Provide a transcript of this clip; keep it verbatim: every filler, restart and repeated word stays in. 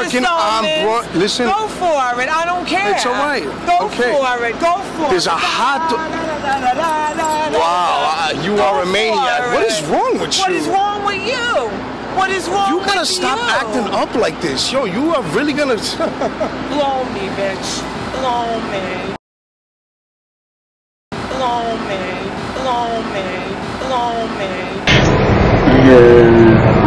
working on bro listen. Go for it. I don't care. It's all right. Go okay. for it. Go for There's it. a hot Wow, uh, you Go are a maniac. What is wrong with you? What is wrong with you? What is wrong You with gotta stop you? acting up like this. Yo, you are really gonna Blow me, bitch. Blow me. Blow me. Blow me. Blow me. Yeah.